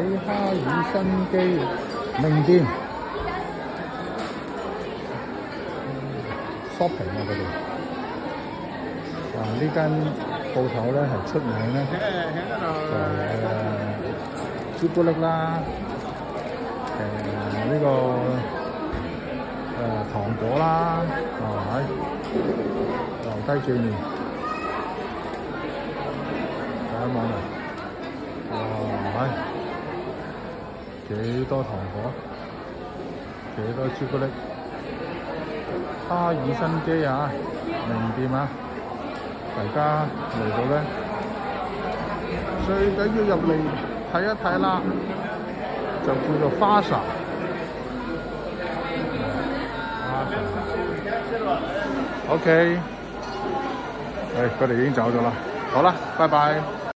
喺哈爾新基名店 shopping 啊嗰度。呢間鋪頭咧係出名咧，就朱古力啦，呢個糖果啦，留低最面，大家望嚟，哇！幾多糖果，幾多朱古力，哈爾新基啊，名店啊！ 大家嚟到咧，最緊要入嚟睇一睇啦，就叫做花神。OK，佢哋已經走咗啦。好啦，拜拜。